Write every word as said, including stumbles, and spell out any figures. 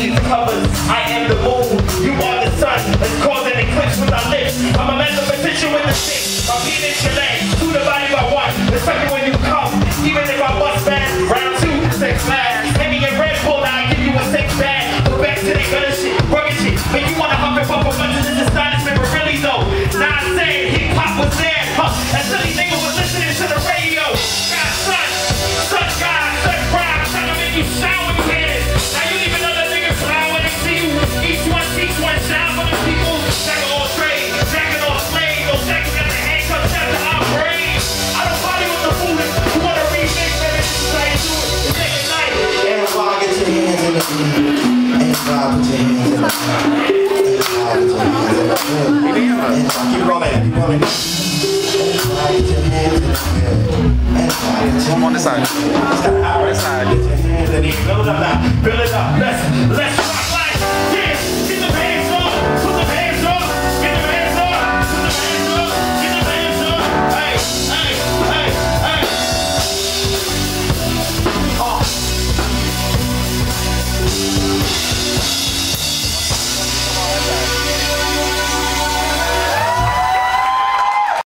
needs the covers. I am the moon, you are the sun. Let's cause an eclipse with our lips. I'm a mathematician with the stick. My penis your leg, two divided by one. Respect me when you come, even if I bust bad. Round two, six flags. Maybe a Red Bull, now I give you a six bag. Go back to the gutter shit, rugged shit. But you wanna hump and bump a bunch of this astonishment, but really though, now I say hip hop was there. Huh? That silly nigga was listening to the radio. God, son, son, God, son, pride. Trying to make you sound when you hear this. Now you even know that niggas fly when they see you. Each one, each one, shout for the people. Jack of all trades, jacking all slaves. Those jackets got the handcuffs out to our brains. I don't party with the foolish. You wanna remix, baby? This is how you do it. It's like a night. Everybody get your hands in the air. Everybody put your hands in the air. Everybody put your hands in the air. Keep rolling, keep rolling. Everybody get your hands in the air. Everybody get your on the side. hands in the air. On the side. Get your hands in the air. Build it up now. Build it up. Let's let's